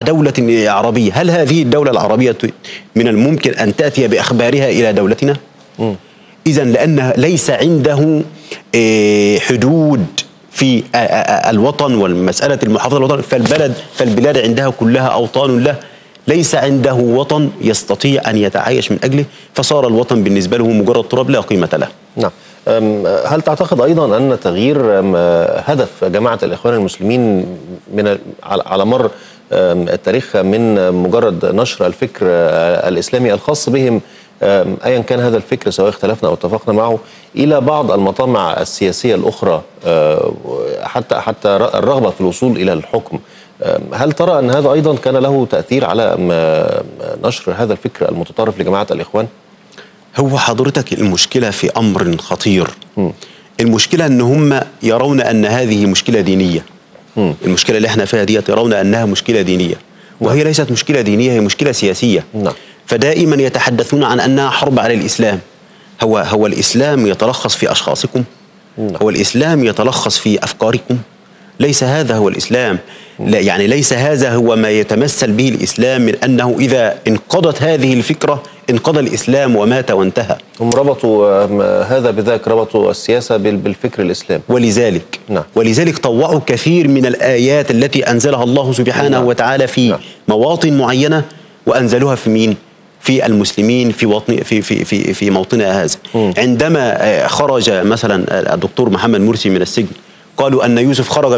دولة عربية، هل هذه الدولة العربية من الممكن أن تأتي بأخبارها إلى دولتنا؟ إذن لأن ليس عنده حدود في الوطن والمسألة المحافظة الوطن، فالبلاد عندها كلها أوطان له، ليس عنده وطن يستطيع أن يتعايش من أجله، فصار الوطن بالنسبة له مجرد تراب لا قيمة له. نعم. هل تعتقد أيضا أن تغيير هدف جماعة الإخوان المسلمين على مر التاريخ من مجرد نشر الفكر الإسلامي الخاص بهم أيا كان هذا الفكر سواء اختلفنا أو اتفقنا معه إلى بعض المطامع السياسية الأخرى حتى الرغبة في الوصول إلى الحكم، هل ترى أن هذا أيضا كان له تأثير على نشر هذا الفكر المتطرف لجماعة الإخوان؟ هو حضرتك المشكلة في أمر خطير. المشكلة أن هم يرون أن هذه مشكلة دينية. المشكلة اللي احنا فيها دي يرون أنها مشكلة دينية، وهي ليست مشكلة دينية، هي مشكلة سياسية. فدائما يتحدثون عن أنها حرب على الإسلام. هو الإسلام يتلخص في أشخاصكم؟ هو الإسلام يتلخص في أفكاركم؟ ليس هذا هو الإسلام. لا، يعني ليس هذا هو ما يتمثل به الإسلام، من أنه إذا انقضت هذه الفكرة انقضى الإسلام ومات وانتهى. هم ربطوا هذا بذاك، ربطوا السياسة بالفكر الإسلامي، ولذلك طوعوا كثير من الآيات التي أنزلها الله سبحانه وتعالى في مواطن معينة، وأنزلوها في مين؟ في المسلمين في موطنها هذا. عندما خرج مثلا الدكتور محمد مرسي من السجن، قالوا أن يوسف خرج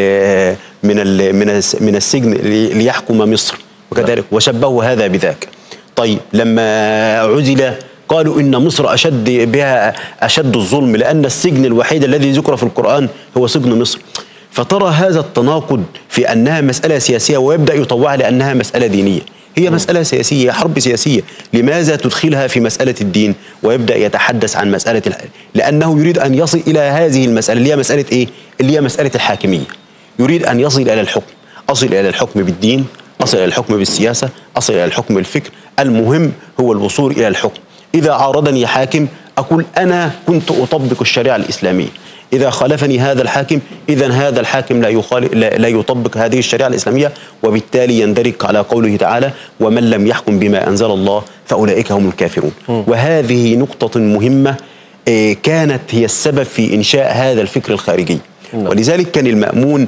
من السجن ليحكم مصر وكذلك، وشبهوا هذا بذاك. طيب لما عزل قالوا إن مصر أشد الظلم، لأن السجن الوحيد الذي ذكر في القرآن هو سجن مصر. فترى هذا التناقض في أنها مسألة سياسية، ويبدأ يطوع لأنها مسألة دينية. هي مسألة سياسية، حرب سياسية، لماذا تدخلها في مسألة الدين ويبدأ يتحدث عن مسألة لأنه يريد أن يصل إلى هذه المسألة اللي هي مسألة إيه؟ اللي هي مسألة الحاكمية. يريد أن يصل إلى الحكم، أصل إلى الحكم بالدين، أصل إلى الحكم بالسياسة، أصل إلى الحكم بالفكر. المهم هو الوصول إلى الحكم. إذا عارضني حاكم أقول أنا كنت أطبق الشريعة الإسلامية، إذا خالفني هذا الحاكم إذن هذا الحاكم لا يطبق هذه الشريعة الإسلامية، وبالتالي يندرج على قوله تعالى: ومن لم يحكم بما أنزل الله فأولئك هم الكافرون. وهذه نقطة مهمة كانت هي السبب في إنشاء هذا الفكر الخارجي. ولذلك كان المأمون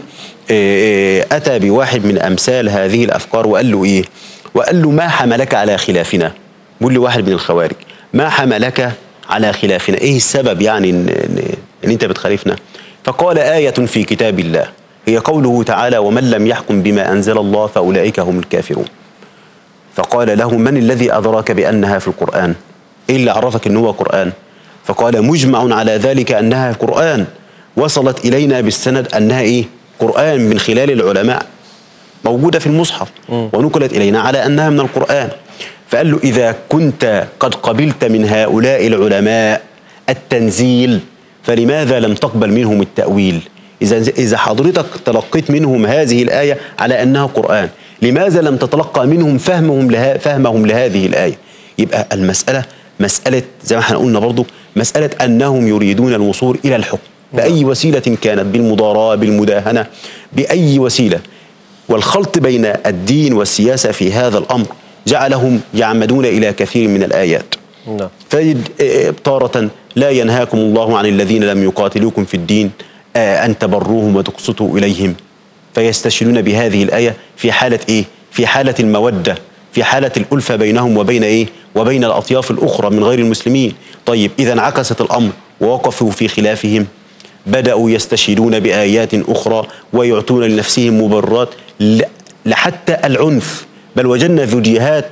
أتى بواحد من أمثال هذه الأفكار وقال له إيه؟ وقال له: ما حملك على خلافنا؟ بيقول لي واحد من الخوارج: ما حملك على خلافنا؟ إيه السبب يعني إن أنت بتخالفنا؟ فقال: آية في كتاب الله، هي قوله تعالى: ومن لم يحكم بما أنزل الله فأولئك هم الكافرون. فقال له: من الذي أدراك بأنها في القرآن؟ إيه اللي عرفك إن هو قرآن؟ فقال: مجمع على ذلك أنها قرآن، وصلت إلينا بالسند أنها إيه؟ قرآن من خلال العلماء، موجودة في المصحف ونقلت إلينا على أنها من القرآن. فقال له: إذا كنت قد قبلت من هؤلاء العلماء التنزيل فلماذا لم تقبل منهم التأويل؟ إذا حضرتك تلقيت منهم هذه الآية على أنها قرآن، لماذا لم تتلقى منهم فهمهم لهذه الآية؟ يبقى المسألة مسألة زي ما احنا قلنا برضو، مسألة أنهم يريدون الوصول إلى الحكم بأي وسيلة كانت، بالمضاراة، بالمداهنة، بأي وسيلة. والخلط بين الدين والسياسة في هذا الأمر جعلهم يعمدون إلى كثير من الآيات. فإذ تارة: لا ينهاكم الله عن الذين لم يقاتلوكم في الدين أن تبروهم وتقسطوا إليهم. فيستشهدون بهذه الآية في حالة إيه؟ في حالة المودة، في حالة الألفة بينهم وبين إيه؟ وبين الأطياف الأخرى من غير المسلمين. طيب إذا انعكست الأمر ووقفوا في خلافهم، بدأوا يستشهدون بآيات أخرى ويعطون لنفسهم مبررات لحتى العنف. بل وجدنا فيديوهات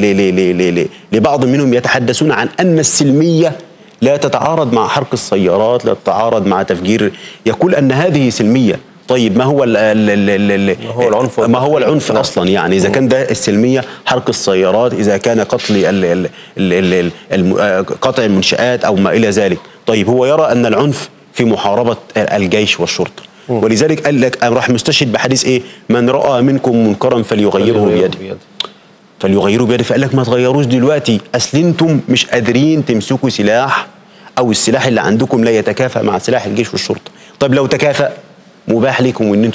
لبعض منهم يتحدثون عن أن السلمية لا تتعارض مع حرق السيارات، لا تتعارض مع تفجير، يقول أن هذه سلمية. طيب ما هو العنف؟ ما هو العنف أصلا؟ يعني إذا كان ده السلمية حرق السيارات، إذا كان قتل قطع المنشآت أو ما إلى ذلك. طيب هو يرى أن العنف في محاربة الجيش والشرطة، ولذلك قال لك راح مستشهد بحديث إيه؟ من رأى منكم منكرا فليغيره بيده. فليغيروا بيده. فقال لك ما تغيروش دلوقتي، أصل أنتم مش قادرين تمسكوا سلاح، أو السلاح اللي عندكم لا يتكافأ مع سلاح الجيش والشرطة. طيب لو تكافأ مباح لكم ان انتم.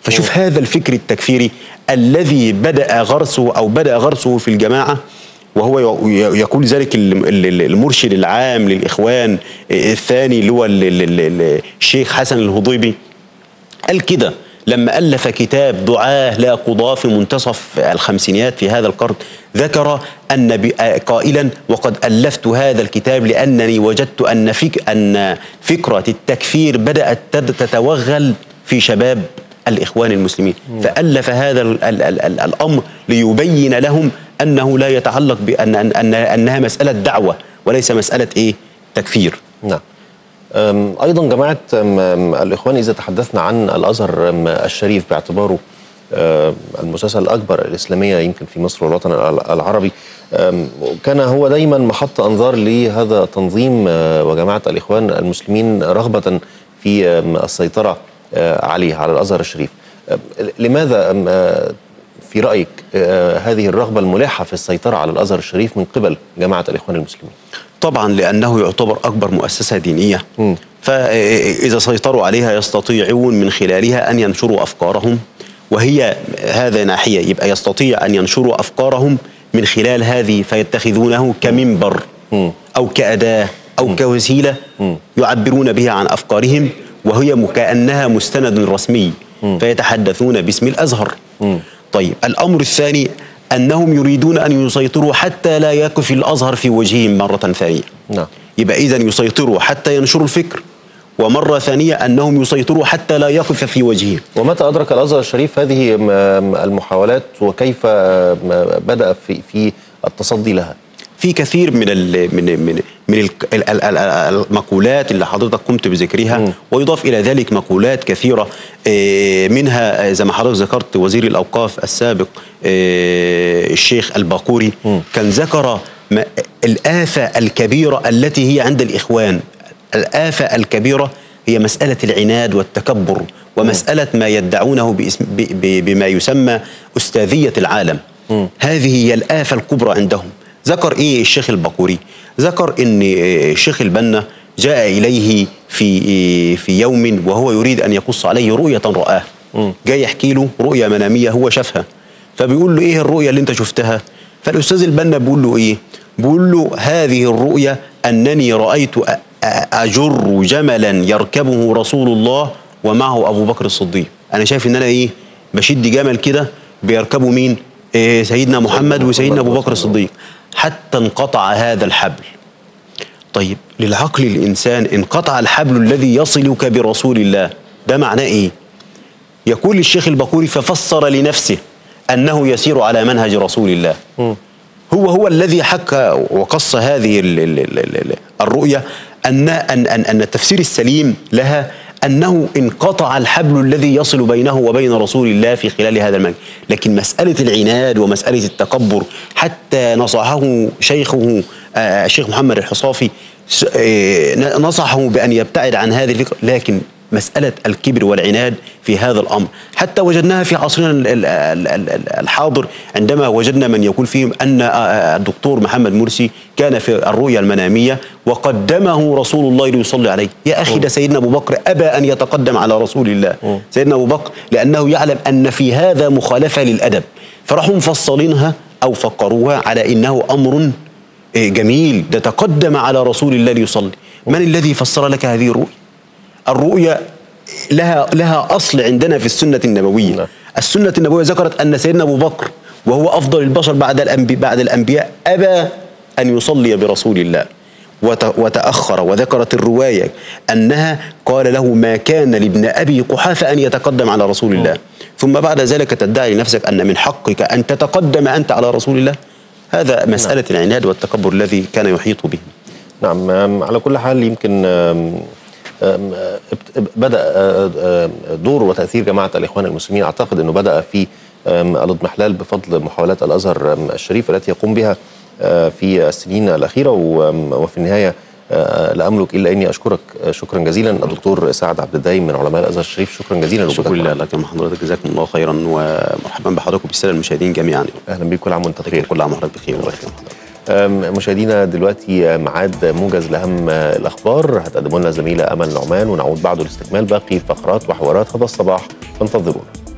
فشوف هذا الفكر التكفيري الذي بدأ غرسه في الجماعة، وهو يقول ذلك المرشد العام للإخوان الثاني اللي هو الشيخ حسن الهضيبي، قال كده لما ألف كتاب دعاة لا قضاة في منتصف الخمسينيات في هذا القرن، ذكر قائلا: وقد ألفت هذا الكتاب لأنني وجدت أن فكرة التكفير بدأت تتوغل في شباب الإخوان المسلمين، فألف هذا الأمر ليبين لهم أنه لا يتعلق أنها مسألة دعوة وليس مسألة تكفير. نعم. أيضا جماعة الإخوان إذا تحدثنا عن الأزهر الشريف باعتباره المؤسسة الأكبر الإسلامية يمكن في مصر والوطن العربي، كان هو دايما محط أنظار لهذا التنظيم وجماعة الإخوان المسلمين رغبة في السيطرة عليه، على الأزهر الشريف. لماذا في رأيك هذه الرغبة الملحة في السيطرة على الأزهر الشريف من قبل جماعة الإخوان المسلمين؟ طبعا لأنه يعتبر أكبر مؤسسة دينية، فإذا سيطروا عليها يستطيعون من خلالها أن ينشروا أفكارهم، وهي هذا ناحية، يبقى يستطيع أن ينشروا أفكارهم من خلال هذه، فيتخذونه كمنبر أو كأداة أو كوسيلة يعبرون بها عن أفكارهم، وهي كأنها مستند رسمي، فيتحدثون باسم الأزهر. طيب الأمر الثاني أنهم يريدون أن يسيطروا حتى لا يقف الأزهر في وجههم مرة ثانية. نعم. يبقى إذن يسيطروا حتى ينشروا الفكر، ومرة ثانية أنهم يسيطروا حتى لا يقف في وجههم. ومتى أدرك الأزهر الشريف هذه المحاولات وكيف بدأ في التصدي لها؟ في كثير من المقولات اللي حضرتك قمت بذكرها، ويضاف إلى ذلك مقولات كثيرة، منها زي ما حضرتك ذكرت وزير الأوقاف السابق الشيخ الباقوري كان ذكر الآفة الكبيرة التي هي عند الإخوان. الآفة الكبيرة هي مسألة العناد والتكبر، ومسألة ما يدعونه بما يسمى أستاذية العالم. هذه هي الآفة الكبرى عندهم. ذكر الشيخ الباقوري؟ ذكر ان الشيخ البنا جاء اليه في يوم وهو يريد ان يقص عليه رؤية رآها، جاي يحكي له رؤية منامية هو شافها، فبيقول له ايه الرؤية اللي انت شفتها؟ فالاستاذ البنا بيقول له ايه؟ بيقول له هذه الرؤية انني رأيت اجر جملا يركبه رسول الله ومعه ابو بكر الصديق. انا شايف ان انا بشد جمل كده بيركبوا مين؟ سيدنا محمد وسيدنا ابو بكر الصديق، حتى انقطع هذا الحبل. طيب للعقل الإنسان انقطع الحبل الذي يصلك برسول الله، ده معناه إيه؟ يقول الشيخ الباقوري ففسر لنفسه أنه يسير على منهج رسول الله. هو الذي حكى وقص هذه الرؤية أن التفسير السليم لها أنه انقطع الحبل الذي يصل بينه وبين رسول الله في خلال هذا المجال. لكن مسألة العناد ومسألة التكبر حتى نصحه شيخه الشيخ محمد الحصافي، نصحه بأن يبتعد عن هذه الفكرة، لكن مسألة الكبر والعناد في هذا الأمر حتى وجدناها في عصرنا الحاضر، عندما وجدنا من يقول فيهم أن الدكتور محمد مرسي كان في الرؤيا المنامية وقدمه رسول الله ليصلي عليه. يا أخي ده سيدنا أبو بكر أبى أن يتقدم على رسول الله، سيدنا أبو بكر، لأنه يعلم أن في هذا مخالفة للأدب، فراحوا مفصلينها أو فقروها على إنه أمر جميل، ده تقدم على رسول الله ليصلي. من الذي فسر لك هذه الرؤيا؟ الرؤيا لها أصل عندنا في السنة النبوية. السنة النبوية ذكرت أن سيدنا أبو بكر وهو أفضل البشر بعد الأنبياء أبى أن يصلي برسول الله وتأخر، وذكرت الرواية أنها قال له ما كان لابن أبي قحافة أن يتقدم على رسول الله، ثم بعد ذلك تدعي لنفسك أن من حقك أن تتقدم أنت على رسول الله. هذا مسألة العناد والتكبر الذي كان يحيط به. نعم. على كل حال يمكن بدأ دور وتأثير جماعة الإخوان المسلمين، أعتقد أنه بدأ في الاضمحلال بفضل محاولات الأزهر الشريف التي يقوم بها في السنين الأخيرة. وفي النهاية لا أملك إلا أني أشكرك شكرا جزيلا الدكتور سعد عبد الدايم من علماء الأزهر الشريف. شكرا جزيلا. شكرا لك يا حضرتك، جزاكم الله خيرا، ومرحبا بحضراتكم بالسادة المشاهدين جميعا. أهلا بكم، كل عام وأنت بخير. كل عام وحضرتك بخير. مشاهدينا دلوقتي ميعاد موجز لأهم الأخبار هتقدمه لنا زميلة أمل نعمان، ونعود بعده لاستكمال باقي فقرات وحوارات هذا الصباح، فانتظرونا.